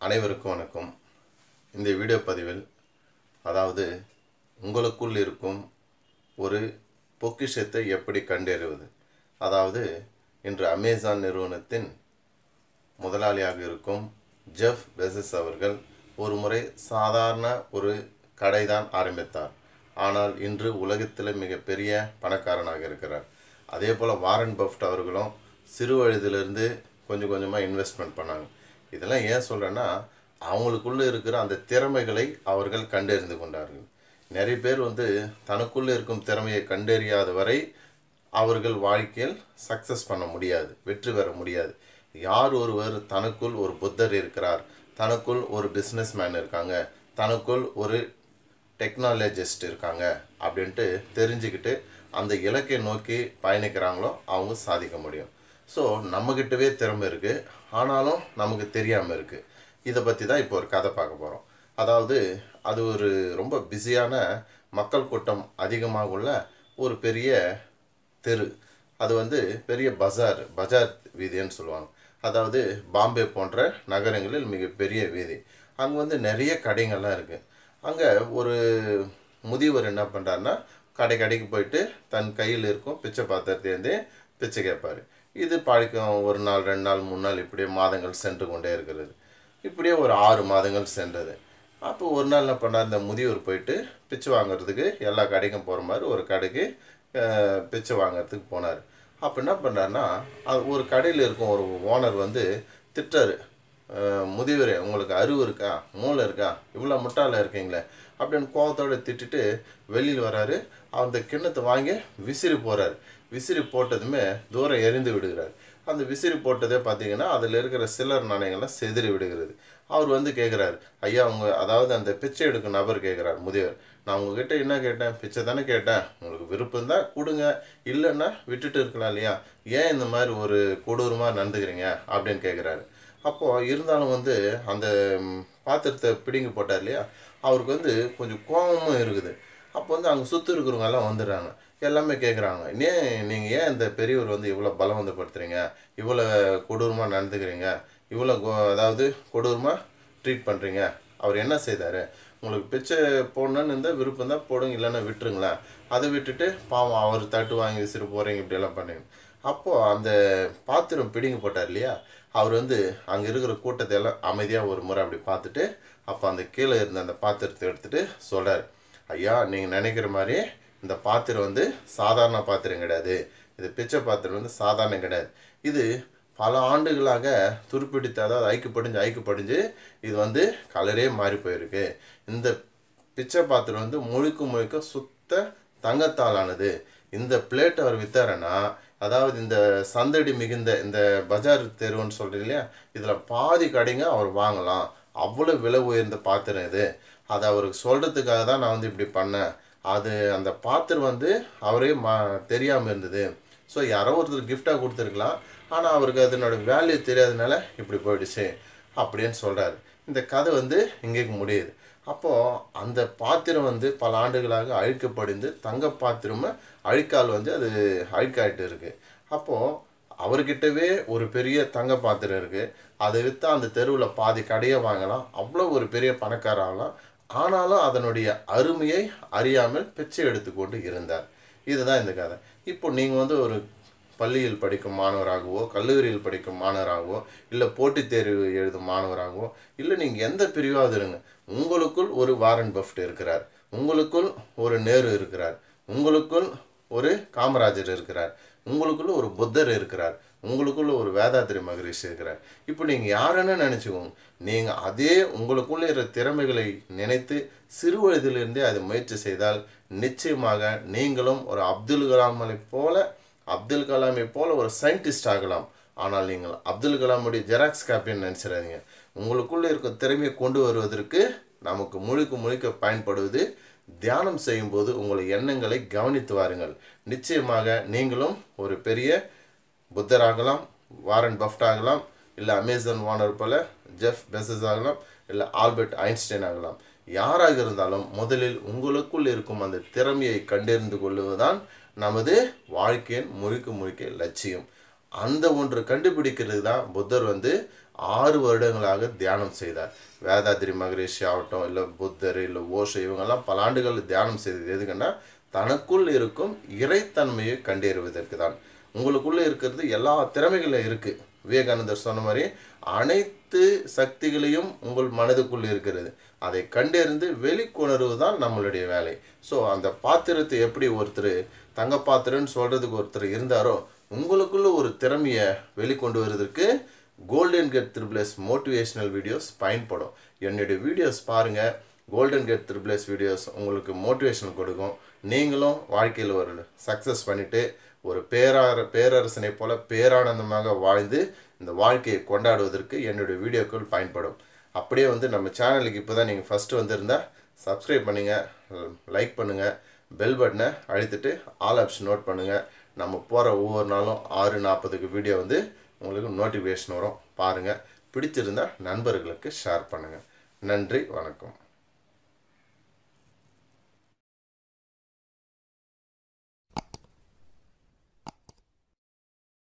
அனைவருக்கும் வணக்கம். இந்த வீடியோ பதிவில் அதாவது உங்களுக்குள் இருக்கும் ஒரு பொக்கிஷத்தை எப்படி கண்டறிவது, அதாவது இன்று அமேசான் நிறுவனத்தின் முதலாளியாக இருக்கும் ஜெஃப் பெசஸ் அவர்கள் ஒரு முறை சாதாரண ஒரு கடை தான் ஆரம்பித்தார். ஆனால் இன்று உலகத்தில் மிகப்பெரிய பணக்காரனாக இருக்கிறார். அதே போல் வாரன் பஃபெட் அவர்களும் சிறு வயதிலிருந்து கொஞ்சம் கொஞ்சமாக இன்வெஸ்ட்மெண்ட் பண்ணாங்க. இதெல்லாம் ஏன் சொல்கிறேன்னா, அவங்களுக்குள்ளே இருக்கிற அந்த திறமைகளை அவர்கள் கண்டறிந்து கொண்டார்கள். நிறைய பேர் தனக்குள்ளே இருக்கும் திறமையை கண்டறியாத வரை அவர்கள் வாழ்க்கையில் சக்ஸஸ் பண்ண முடியாது, வெற்றி பெற முடியாது. யார் ஒருவர் தனக்குள் ஒரு புத்தர் இருக்கிறார், தனக்குள் ஒரு பிஸ்னஸ் மேன் இருக்காங்க, தனக்குள் ஒரு டெக்னாலஜிஸ்ட் இருக்காங்க அப்படின்ட்டு தெரிஞ்சுக்கிட்டு அந்த இலக்கை நோக்கி பயணிக்கிறாங்களோ அவங்க சாதிக்க முடியும். ஸோ நம்மக்கிட்டவே திறமை இருக்குது, ஆனாலும் நமக்கு தெரியாமல் இருக்குது. இதை பற்றி தான் இப்போ ஒரு கதை பார்க்க போகிறோம். அதாவது அது ஒரு ரொம்ப பிஸியான மக்கள் கூட்டம் அதிகமாக உள்ள ஒரு பெரிய தெரு. அது பெரிய பஜார் வீதின்னு சொல்லுவாங்க. அதாவது பாம்பே போன்ற நகரங்களில் மிகப்பெரிய வீதி. அங்கே நிறைய கடைகள்லாம் இருக்குது. அங்கே ஒரு முதியவர் என்ன பண்ணுறாருன்னா, கடைக்கு போயிட்டு தன் கையில் இருக்கும் பிச்சை பாத்திரத்தேர்ந்து பிச்சை கேட்பார். இது பழக்கம் 1 நாள் 2 நாள் 3 நாள் இப்படியே மாதங்கள் சென்று கொண்டே இருக்கிறது. இப்படியே ஒரு 6 மாதங்கள் சென்றது. அப்போ ஒரு நாள் என்ன பண்ணார், இந்த முதியவர் போயிட்டு பிச்சை வாங்கிறதுக்கு எல்லா கடைக்கும் போகிற மாதிரி ஒரு கடைக்கு பிச்சை வாங்கிறதுக்கு போனார். அப்போ என்ன பண்ணுறாருன்னா, அது ஒரு கடையில் இருக்கும் ஒரு ஓனர் திட்டுறாரு, முதியவரே உங்களுக்கு அறிவு இருக்கா, மூளை இருக்கா, இவ்வளோ முட்டாள இருக்கீங்களே அப்படின்னு கோபத்தோடு திட்டுட்டு வெளியில் வராரு. அந்த கிண்ணத்தை வாங்கி விசிறி போகிறார். விசிறி போட்டதுமே தூரம் எரிந்து விடுகிறார். அந்த விசிறி போட்டதே பார்த்தீங்கன்னா அதில் இருக்கிற சில்லர் நாணயங்கள்லாம் செதறி விடுகிறது. அவர் கேட்குறாரு, ஐயா அதாவது அந்த பிச்சை எடுக்கும் நபர் கேட்குறார், முதியவர், நான் உங்ககிட்ட என்ன கேட்டேன், பிச்சை தானே கேட்டேன், உங்களுக்கு விருப்பம் தான் கொடுங்க, இல்லைன்னா விட்டுட்டு இருக்கலாம் இல்லையா, ஏன் இந்த மாதிரி ஒரு கொடூரமாக நடந்துக்கிறீங்க அப்படின்னு கேட்குறாரு. அப்போது இருந்தாலும் அந்த பாத்திரத்தை பிடுங்கி போட்டார் இல்லையா, அவருக்கு கொஞ்சம் கோபமும் இருக்குது. அப்போ அங்கே சுற்றி இருக்கிறவங்க எல்லாம் வந்துடுறாங்க. எல்லாமே கேட்குறாங்க, நீங்கள் ஏன் இந்த பெரியவர் இவ்வளோ பலவந்தப்படுத்துகிறீங்க, இவ்வளோ கொடூரமாக நடந்துக்கிறீங்க, இவ்வளோ அதாவது கொடூரமாக ட்ரீட் பண்ணுறீங்க, அவர் என்ன செய்தார், உங்களுக்கு பிச்சை போடணுன்னு இருந்தால் விருப்பம் தான் போடுங்க, இல்லைன்னா விட்டுருங்களேன், அதை விட்டுட்டு பாவம் அவர் தட்டு வாங்கி விசிறு போகிறீங்க, இப்படியெல்லாம் பண்ணுங்க. அப்போது அந்த பாத்திரம் பிடிங்கி போட்டார் இல்லையா, அவர் அங்கே இருக்கிற கூட்டத்தை எல்லாம் அமைதியாக ஒரு முறை அப்படி பார்த்துட்டு, அப்போ அந்த கீழே இருந்த அந்த பாத்திரத்தை எடுத்துகிட்டு சொல்கிறார், ஐயா நீங்கள் நினைக்கிற மாதிரி இந்த பாத்திரம் சாதாரண பாத்திரம் கிடையாது, இது பிச்சை பாத்திரம் சாதாரண கிடையாது, இது பல ஆண்டுகளாக துருப்பிடித்து, அதாவது ஐக்கப்படிஞ்சு இது கலரே மாறி போயிருக்கு. இந்த பிச்சை பாத்திரம் முழுக்க சுத்த தங்கத்தாலானது. இந்த பிளேட் அவர் வித்தாரன்னா, அதாவது இந்த சந்தடி மிகுந்த இந்த பஜார் தெருவுன்னு சொல்கிறீங்க இல்லையா, இதில் பாதி கடைங்க அவர் வாங்கலாம், அவ்வளோ விலை உயர்ந்த பாத்திரம் இது. அதை அவருக்கு சொல்கிறதுக்காக தான் நான் இப்படி பண்ணேன். அது அந்த பாத்திரம் அவரே தெரியாமல் இருந்தது. ஸோ யாரோ ஒருத்தர் கிஃப்டாக கொடுத்துருக்கலாம், ஆனால் அவருக்கு அதனோட வேல்யூ தெரியாதனால இப்படி போயிடுச்சு அப்படின்னு சொல்கிறாரு. இந்த கதை இங்கே முடியுது. அப்போது அந்த பாத்திரம் பல ஆண்டுகளாக அழுக்கப்படிந்து தங்க பாத்திரமும் அழுக்கால் அது அழுக்காயிட்டு இருக்குது. அப்போது அவர்கிட்டவே ஒரு பெரிய தங்க பாத்திரம் இருக்குது, அதை விற்றா அந்த தெருவில் பாதி கடையை வாங்கலாம், அவ்வளோ ஒரு பெரிய பணக்காரர் ஆகலாம். ஆனாலும் அதனுடைய அருமையை அறியாமல் பிச்சை எடுத்துக்கொண்டு இருந்தார். இதுதான் இந்த கதை. இப்போ நீங்கள் ஒரு பள்ளியில் படிக்கும் மாணவராகவோ, கல்லூரியில் படிக்கும் மாணவராகவோ, இல்லை போட்டித் தேர்வு எழுதும் மாணவராகவோ, இல்லை நீங்கள் எந்த பிரிவாவது இருங்க, உங்களுக்குள் ஒரு வாரன் பஃபெட் இருக்கிறார், உங்களுக்குள் ஒரு நேரு இருக்கிறார், உங்களுக்குள் ஒரு காமராஜர் இருக்கிறார், உங்களுக்குள்ள ஒரு புத்தர் இருக்கிறார், உங்களுக்குள்ள ஒரு வேதாத்திரி மகரிஷி இருக்கிறார். இப்போ நீங்கள் யாருன்னு நினச்சிக்கோங்க. நீங்கள் அதே உங்களுக்குள்ளே இருக்கிற திறமைகளை நினைத்து சிறு வயதிலிருந்தே அதை முயற்சி செய்தால் நிச்சயமாக நீங்களும் ஒரு அப்துல் கலாமை போல ஒரு சயின்டிஸ்ட் ஆகலாம். ஆனால் நீங்கள் அப்துல் கலாமுடைய ஜெராக்ஸ் காப்பின்னு நினச்சிடாதீங்க. உங்களுக்குள்ளே இருக்க திறமையை கொண்டு வருவதற்கு நமக்கு முழுக்க பயன்படுவது தியானம் செய்யும்போது உங்களை எண்ணங்களை கவனித்து வாருங்கள். நிச்சயமாக நீங்களும் ஒரு பெரிய புத்தராகலாம், வாரன் பஃபெட் ஆகலாம், இல்லை அமேசான் ஓனர் போல ஜெஃப் பெசஸ் ஆகலாம், இல்லை ஆல்பர்ட் ஐன்ஸ்டைன் ஆகலாம். யாராக இருந்தாலும் முதலில் உங்களுக்குள் இருக்கும் அந்த திறமையை கண்டறிந்து கொள்வதுதான் நமது வாழ்க்கையின் முழுக்க லட்சியம். அந்த ஒன்று கண்டுபிடிக்கிறது தான் புத்தர் 6 வருடங்களாக தியானம் செய்தார். வேதாத்ரி மகரிஷி ஆகட்டும், இல்லை புத்தர், இல்லை ஓஷோ, இவங்கெல்லாம் பல ஆண்டுகள் தியானம் செய்தது எதுக்குன்னா தனக்குள் இருக்கும் இறைத்தன்மையை கண்டறிவதற்கு தான். உங்களுக்குள்ளே இருக்கிறது எல்லா திறமைகளும் இருக்குது. விவேகானந்தர் சொன்ன மாதிரி அனைத்து சக்திகளையும் உங்கள் மனதுக்குள் இருக்கிறது. அதை கண்டறிந்து வெளிக்கொணர்வு தான் நம்மளுடைய வேலை. ஸோ அந்த பாத்திரத்தை எப்படி ஒருத்தர் தங்க பாத்திரன்னு சொல்கிறதுக்கு ஒருத்தர் இருந்தாரோ, உங்களுக்குள்ள ஒரு திறமையை வெளிக்கொண்டு வருவதற்கு golden get triple S motivational videos பயன்படும். என்னுடைய வீடியோஸ் பாருங்கள். Golden get triple S videos உங்களுக்கு மோட்டிவேஷன் கொடுக்கும். நீங்களும் வாழ்க்கையில் ஒரு சக்ஸஸ் பண்ணிவிட்டு ஒரு பேரரசனை போல பேரானந்தமாக வாழ்ந்து இந்த வாழ்க்கையை கொண்டாடுவதற்கு என்னுடைய வீடியோக்கள் பயன்படும். அப்படியே நம்ம சேனலுக்கு இப்போ தான் நீங்கள் ஃபஸ்ட்டு வந்திருந்தால் சப்ஸ்கிரைப் பண்ணுங்கள், லைக் பண்ணுங்கள், பெல் பட்டனை அழுத்திட்டு ஆல் ஆப்ஷன் நோட் பண்ணுங்கள். நம்ம போகிற ஒவ்வொரு நாளும் 6:40க்கு வீடியோ உங்களுக்கு நோட்டிஃபிகேஷன் வரும். பாருங்கள். பிடிச்சிருந்தால் நண்பர்களுக்கு ஷேர் பண்ணுங்கள். நன்றி, வணக்கம்.